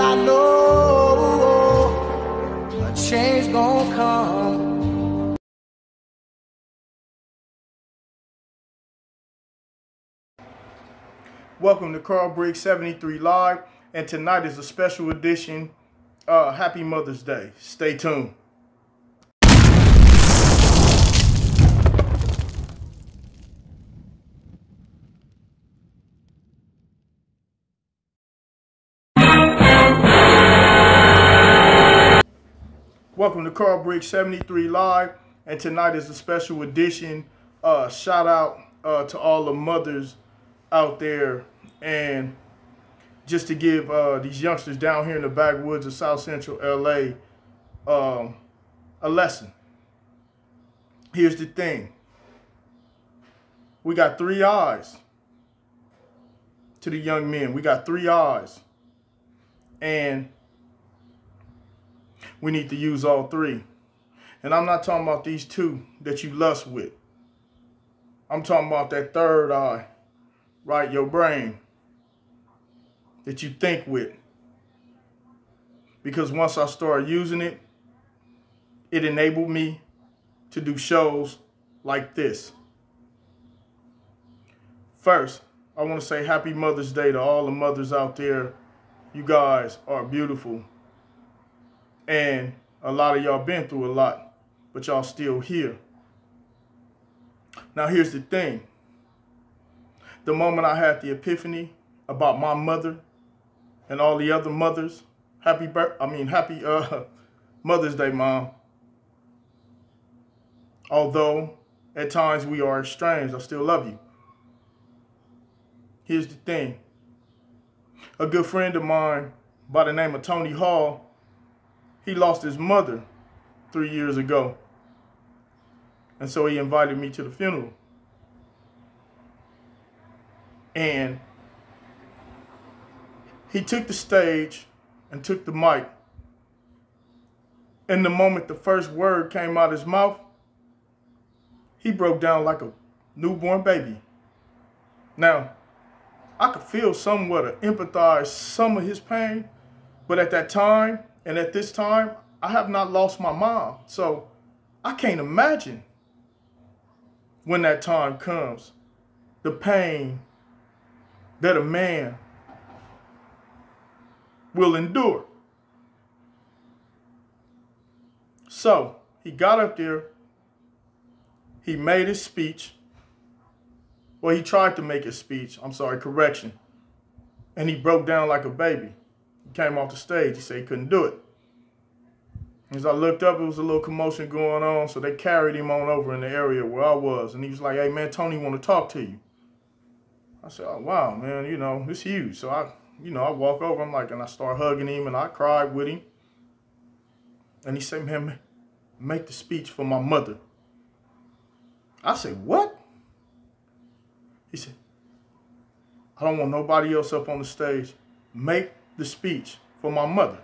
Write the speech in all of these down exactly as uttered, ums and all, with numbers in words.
I know a change gonna come. Welcome to Carl Briggs seventy-three Live, and tonight is a special edition. Uh, happy Mother's Day. Stay tuned. Welcome to Carl Briggs seventy-three Live, and tonight is a special edition. Uh, shout out uh, to all the mothers out there, and just to give uh, these youngsters down here in the backwoods of South Central L A um, a lesson. Here's the thing. We got three eyes to the young men. We got three eyes. And we need to use all three. And I'm not talking about these two that you lust with. I'm talking about that third eye, right? Your brain that you think with. Because once I started using it, it enabled me to do shows like this. First, I want to say happy Mother's Day to all the mothers out there. You guys are beautiful. And a lot of y'all been through a lot, but y'all still here. Now here's the thing. The moment I had the epiphany about my mother and all the other mothers, happy birth, I mean happy uh, Mother's Day, Mom. Although at times we are estranged, I still love you. Here's the thing. A good friend of mine by the name of Tony Hall, he lost his mother three years ago. And so he invited me to the funeral. And he took the stage and took the mic. And the moment the first word came out of his mouth, he broke down like a newborn baby. Now, I could feel somewhat or empathize some of his pain, but at that time and at this time, I have not lost my mom. So I can't imagine when that time comes, the pain that a man will endure. So he got up there, he made his speech. Well, he tried to make his speech. I'm sorry, correction. And he broke down like a baby. He came off the stage. He said he couldn't do it. As I looked up, it was a little commotion going on, so they carried him on over in the area where I was. And he was like, hey, man, Tony want to talk to you. I said, oh, wow, man, you know, it's huge. So I, you know, I walk over, I'm like, and I start hugging him, and I cried with him. And he said, man, make the speech for my mother. I said, what? He said, I don't want nobody else up on the stage. Make the speech for my mother.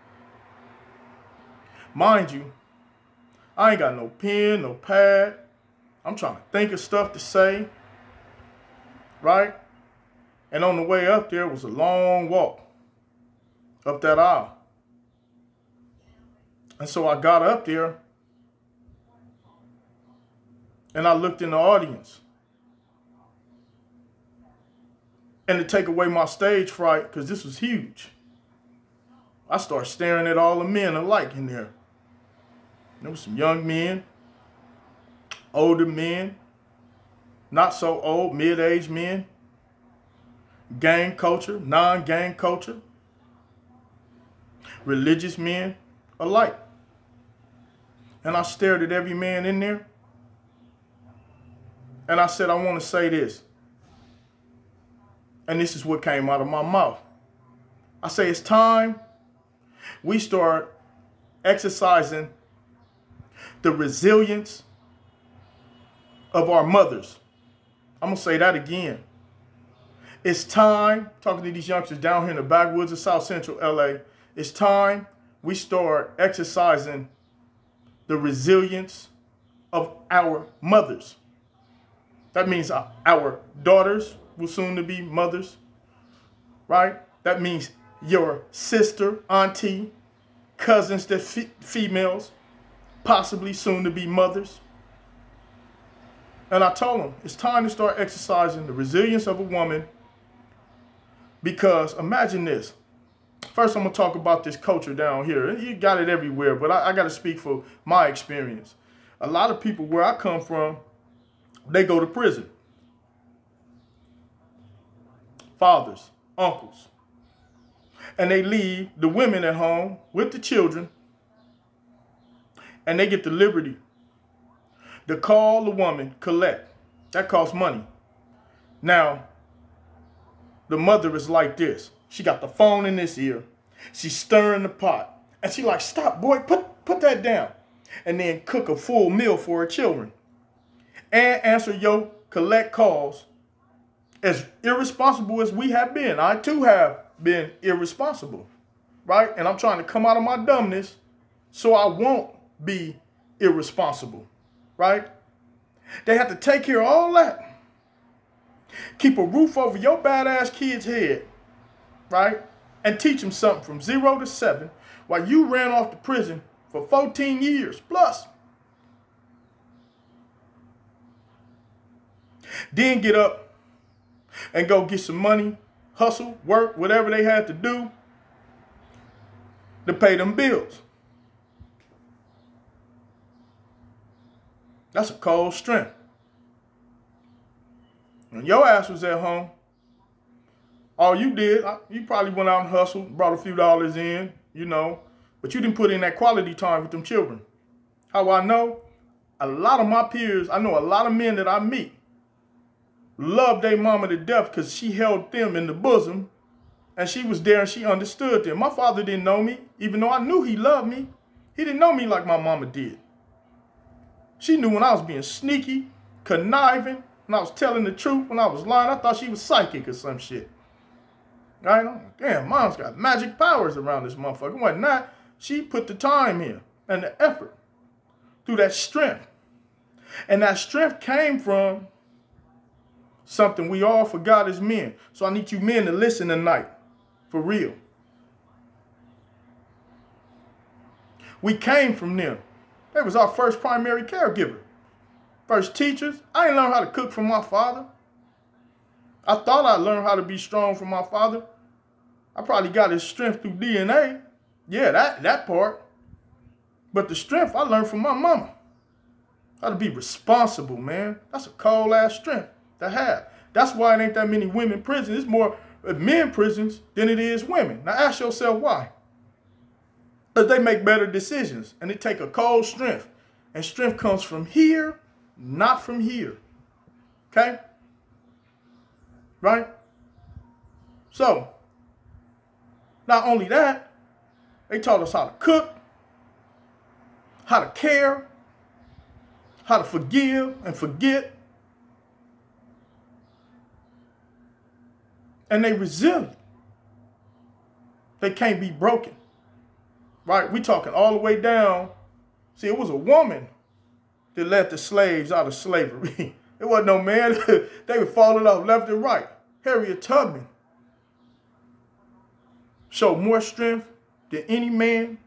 Mind you, I ain't got no pen, no pad. I'm trying to think of stuff to say, right? And on the way up there was a long walk up that aisle. And so I got up there and I looked in the audience. And to take away my stage fright, because this was huge, I started staring at all the men alike in there. There was some young men, older men, not so old, mid-aged men, gang culture, non-gang culture, religious men alike. And I stared at every man in there. And I said, I want to say this. And this is what came out of my mouth. I say it's time we start exercising the resilience of our mothers. I'm going to say that again. It's time, talking to these youngsters down here in the backwoods of South Central L A, it's time we start exercising the resilience of our mothers. That means our daughters will soon to be mothers, right? That means your sister, auntie, cousins, that fe females, possibly soon to be mothers. And I told them, it's time to start exercising the resilience of a woman, because imagine this. First, I'm going to talk about this culture down here. You got it everywhere, but I, I got to speak for my experience. A lot of people where I come from, they go to prison. Fathers, uncles. And they leave the women at home with the children, and they get the liberty to call the woman, collect. That costs money. Now, the mother is like this. She got the phone in this ear. She's stirring the pot. And she like, stop, boy, put, put that down. And then cook a full meal for her children. And answer your collect calls. As irresponsible as we have been, I too have been irresponsible, right? And I'm trying to come out of my dumbness so I won't be irresponsible, right? They have to take care of all that. Keep a roof over your badass kid's head, right? And teach them something from zero to seven while you ran off to prison for fourteen years plus. Then get up and go get some money, hustle, work, whatever they had to do to pay them bills. That's a cold strength. When your ass was at home, all you did, you probably went out and hustled, brought a few dollars in, you know, but you didn't put in that quality time with them children. How I know? A lot of my peers, I know a lot of men that I meet, loved their mama to death because she held them in the bosom and she was there and she understood them. My father didn't know me, even though I knew he loved me. He didn't know me like my mama did. She knew when I was being sneaky, conniving, when I was telling the truth, when I was lying. I thought she was psychic or some shit. Right? Damn, mom's got magic powers around this motherfucker. Wasn't that? She put the time in and the effort through that strength. And that strength came from something we all forgot as men. So I need you men to listen tonight. For real. We came from them. They was our first primary caregiver. First teachers. I didn't learn how to cook from my father. I thought I learned how to be strong from my father. I probably got his strength through D N A. Yeah, that, that part. But the strength I learned from my mama. How to be responsible, man. That's a cold ass strength to have. That's why it ain't that many women in prison. It's more men prisons than it is women. Now ask yourself why. Because they make better decisions and they take a cold strength. And strength comes from here, not from here. Okay? Right? So, not only that, they taught us how to cook, how to care, how to forgive and forget. And they resilient. They can't be broken. Right? We talking all the way down. See, it was a woman that led the slaves out of slavery. It wasn't no man. They were falling off left and right. Harriet Tubman showed more strength than any man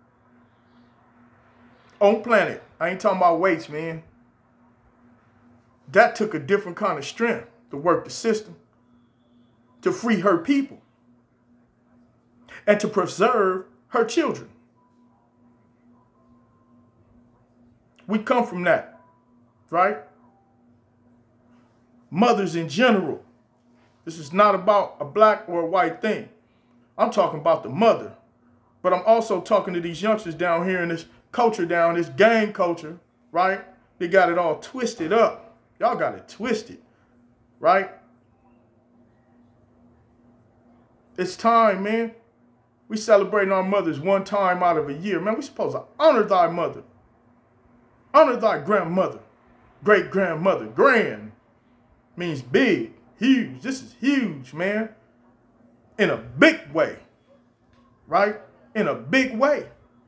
on planet. I ain't talking about weights, man. That took a different kind of strength to work the system, to free her people, and to preserve her children. We come from that, right? Mothers in general. This is not about a black or a white thing. I'm talking about the mother. But I'm also talking to these youngsters down here in this culture down, this gang culture, right? They got it all twisted up. Y'all got it twisted, right? It's time, man. We celebrating our mothers one time out of a year. Man, we supposed to honor thy mother. Honor thy grandmother. Great-grandmother. Grand means big, huge. This is huge, man. In a big way. Right? In a big way.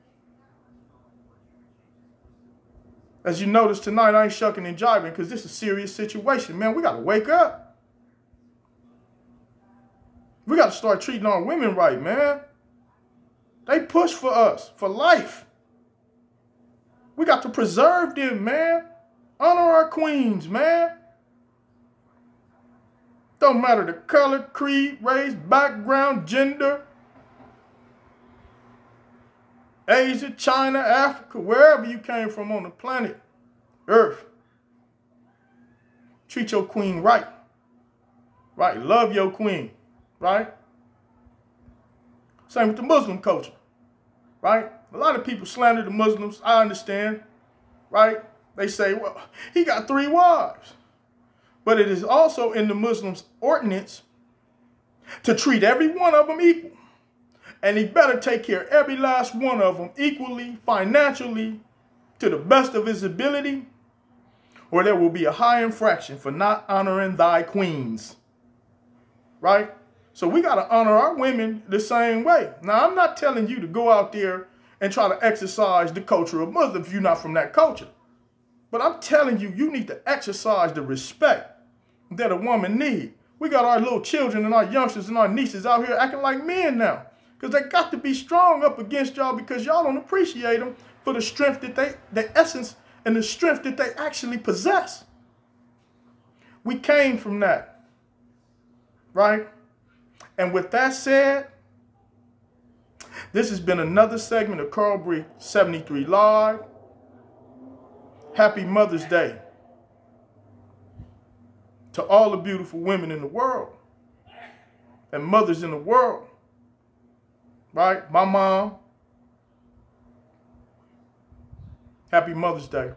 As you notice tonight, I ain't shucking and jiving because this is a serious situation. Man, we got to wake up. We got to start treating our women right, man. They push for us, for life. We got to preserve them, man. Honor our queens, man. Don't matter the color, creed, race, background, gender, Asia, China, Africa, wherever you came from on the planet, Earth. Treat your queen right. Right? Love your queen. Right? Same with the Muslim culture. Right? A lot of people slander the Muslims. I understand. Right? They say, well, he got three wives. But it is also in the Muslims' ordinance to treat every one of them equal. And he better take care of every last one of them equally, financially, to the best of his ability, or there will be a high infraction for not honoring thy queens. Right? So we got to honor our women the same way. Now, I'm not telling you to go out there and try to exercise the culture of Muslims if you're not from that culture. But I'm telling you, you need to exercise the respect that a woman needs. We got our little children and our youngsters and our nieces out here acting like men now. Because they got to be strong up against y'all because y'all don't appreciate them for the strength that they, the essence and the strength that they actually possess. We came from that. Right? And with that said, this has been another segment of Carl Brick seventy-three Live. Happy Mother's Day to all the beautiful women in the world and mothers in the world. Right? My mom. Happy Mother's Day.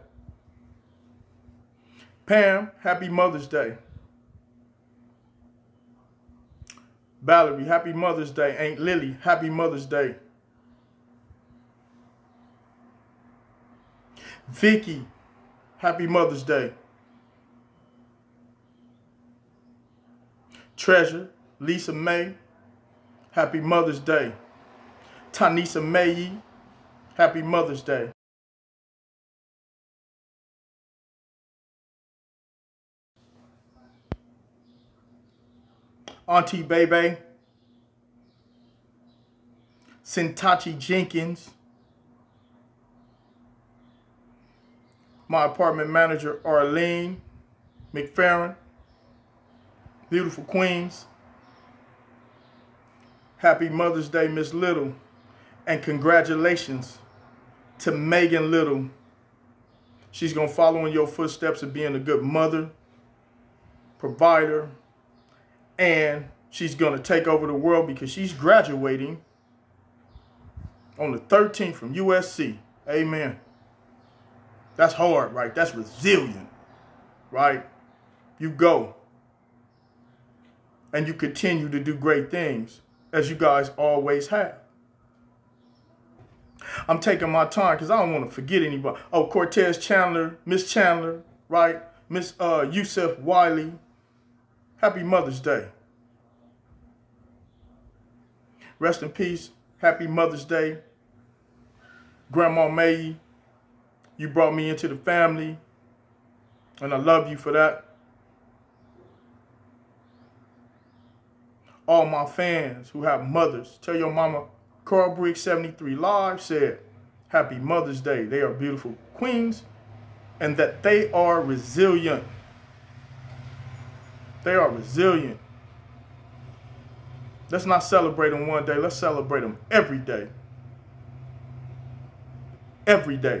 Pam, happy Mother's Day. Valerie, happy Mother's Day. Aunt Lily, happy Mother's Day. Vicky, happy Mother's Day. Treasure, Lisa May, happy Mother's Day. Tanisa Mayi, happy Mother's Day. Auntie Bebe, Sintachi Jenkins, my apartment manager Arlene McFerrin, beautiful queens. Happy Mother's Day, Miss Little, and congratulations to Megan Little. She's going to follow in your footsteps of being a good mother, provider, and she's going to take over the world because she's graduating on the thirteenth from U S C. Amen. That's hard, right? That's resilient, right? You go and you continue to do great things as you guys always have. I'm taking my time because I don't want to forget anybody. Oh, Cortez Chandler, Miss Chandler, right? Miss uh, Yusuf Wiley. Happy Mother's Day. Rest in peace. Happy Mother's Day. Grandma May, you brought me into the family, and I love you for that. All my fans who have mothers, tell your mama, Carl Brick seventy-three Live said, Happy Mother's Day. They are beautiful queens, and that they are resilient. They are resilient. Let's not celebrate them one day. Let's celebrate them every day. Every day.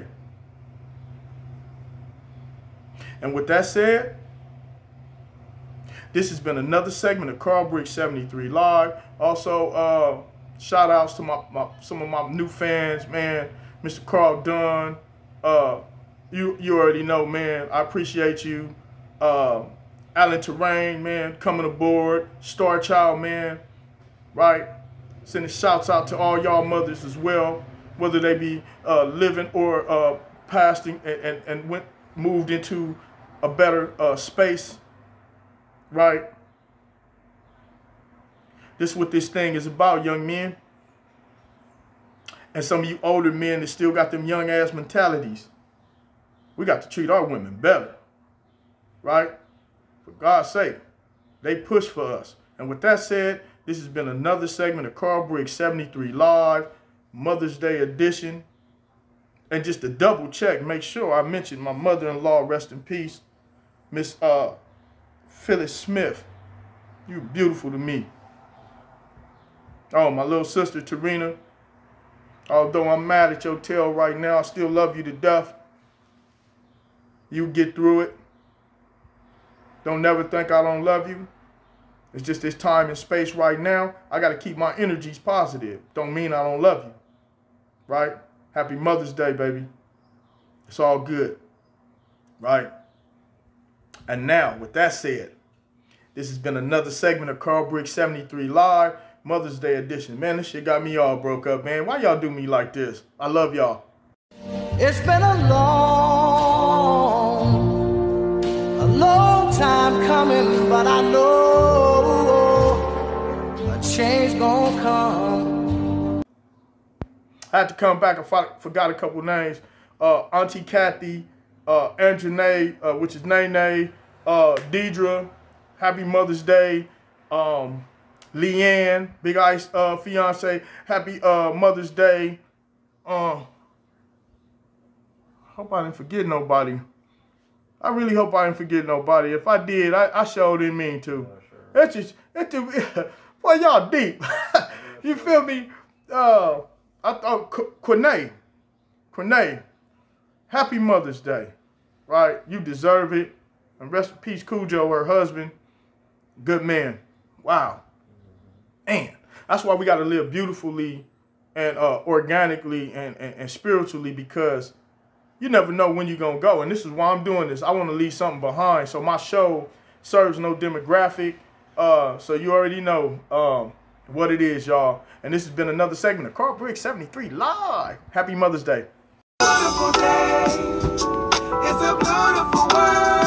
And with that said, this has been another segment of Carl Brick seventy-three Live. Also, uh, shout outs to my, my some of my new fans, man. Mister Carl Dunn. Uh, you you already know, man. I appreciate you. Uh, Alan Terrain, man, coming aboard. Star Child, man. Right? Sending shouts out to all y'all mothers as well, whether they be uh, living or uh, passed and, and, and went moved into a better uh, space. Right? This is what this thing is about, young men. And some of you older men that still got them young ass mentalities. We got to treat our women better. Right? For God's sake. They push for us. And with that said, This has been another segment of Carl Briggs seventy-three Live, Mother's Day edition. And just to double check, make sure I mentioned my mother-in-law, rest in peace, Miss uh, Phyllis Smith. You beautiful to me. Oh, my little sister, Tarina. Although I'm mad at your tail right now, I still love you to death. You get through it. Don't never think I don't love you. It's just this time and space right now. I got to keep my energies positive. Don't mean I don't love you. Right? Happy Mother's Day, baby. It's all good. Right? And now, with that said, this has been another segment of Carl Briggs seventy-three Live, Mother's Day edition. Man, this shit got me all broke up, man. Why y'all do me like this? I love y'all. It's been a long, a long time coming, but I know a change gonna come. I had to come back. I forgot a couple names. Uh, Auntie Kathy, uh, Anjanae, uh, which is Nene, uh, Deidre, Happy Mother's Day. Um, Leanne, Big Ice uh, fiance, Happy uh, Mother's Day. Uh, hope I didn't forget nobody. I really hope I didn't forget nobody. If I did, I, I sure didn't mean to. Oh, sure. It's just, it's just, boy, y'all deep. You feel me? Uh, I thought Quinay, Quinay, Happy Mother's Day, right? You deserve it. And rest in peace, Cujo, her husband. Good man. Wow. Man, that's why we got to live beautifully and uh, organically and, and, and spiritually, because you never know when you're going to go. And this is why I'm doing this. I want to leave something behind. So my show serves no demographic. Uh, so you already know um, what it is, y'all. And this has been another segment of Carl Briggs seventy-three Live. Happy Mother's Day. Beautiful day. It's a beautiful world.